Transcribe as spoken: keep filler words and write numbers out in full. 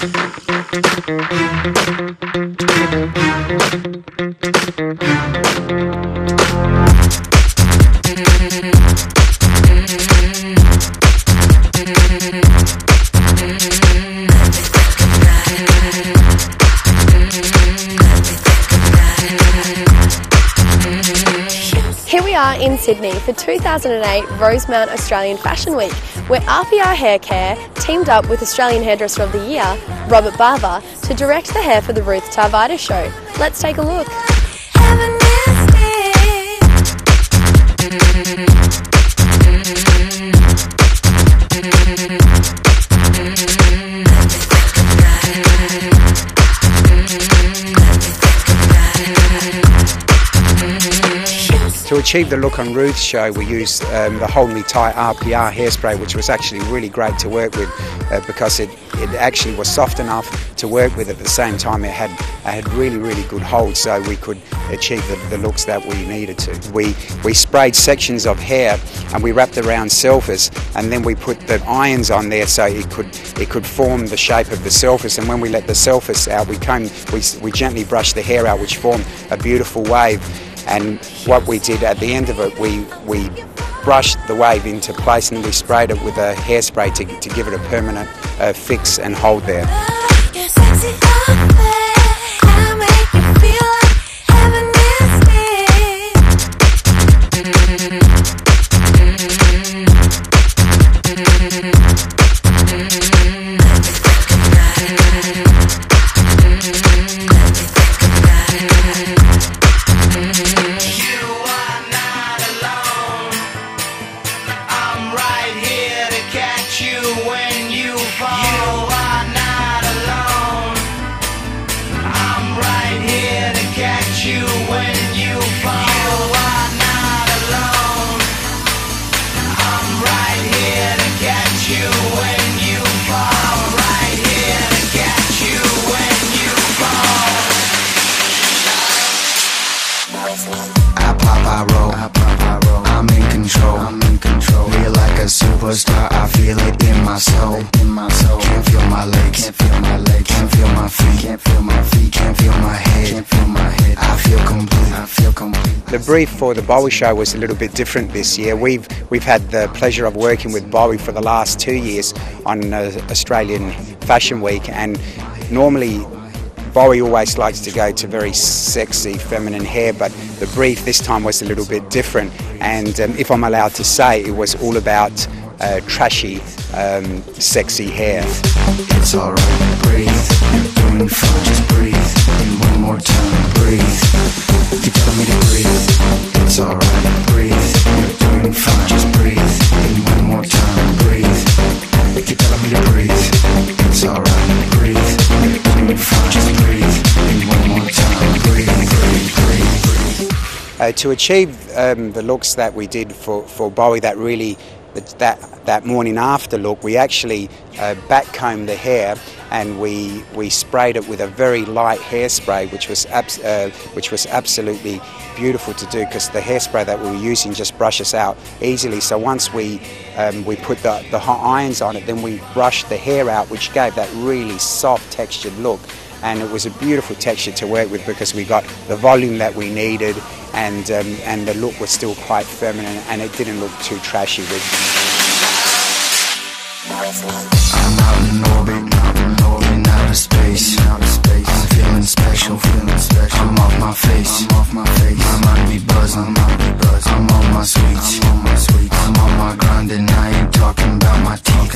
Here we are in Sydney for two thousand eight Rosemount Australian Fashion Week, where R P R Hair Care teamed up with Australian Hairdresser of the Year, Bava, to direct the hair for the Ruth Tarvita show. Let's take a look. To achieve the look on Ruth's show, we used um, the Hold Me Tight R P R hairspray, which was actually really great to work with uh, because it, it actually was soft enough to work with. At the same time, it had, it had really, really good hold, so we could achieve the, the looks that we needed to. We, we sprayed sections of hair and we wrapped around surface, and then we put the irons on there so it could, it could form the shape of the surface. And when we let the surface out, we, came, we, we gently brushed the hair out, which formed a beautiful wave. And what we did at the end of it, we, we brushed the wave into place and we sprayed it with a hairspray to, to give it a permanent uh, fix and hold there. I pop, I roll, I pop, I roll. I'm in control, I'm in control. Feel like a superstar, I feel it in my soul, in my soul. Can't feel my legs, can't feel my legs. Can't feel my feet, can't feel my feet. Can't feel my head, can't feel my head. I feel complete, I feel complete. The brief for the Bowie show was a little bit different this year. We've we've had the pleasure of working with Bowie for the last two years on uh, Australian Fashion Week, and normally Bowie always likes to go to very sexy, feminine hair, but the brief this time was a little bit different. And um, if I'm allowed to say, it was all about uh, trashy, um, sexy hair. It's alright, breathe. You're doing fine, just breathe. And one more time, breathe. Keep telling me to breathe. It's alright, breathe. You're doing fine, just breathe. And one more time, breathe. Keep telling me to breathe. It's alright, breathe. You're doing fine, just breathe. And one more time, breathe, breathe, breathe, breathe. Uh, to achieve um, the looks that we did for, for Bowie, that really that that morning after look, we actually uh, backcombed the hair and we we sprayed it with a very light hairspray, which was abs uh, which was absolutely beautiful to do, because the hairspray that we were using just brushes out easily. So once we um, we put the, the hot irons on it, then we brushed the hair out, which gave that really soft textured look. And it was a beautiful texture to work with because we got the volume that we needed, and um, and the look was still quite feminine, and it didn't look too trashy. With I'm out in orbit, out in orbit, outer space, outer space. I'm feeling special, feeling special. I'm off my face, I'm off my face. My mind be buzzing, my mind be buzzing. I'm on my sweets, I'm on my sweets. I'm on my grind and I ain't talking about my teeth.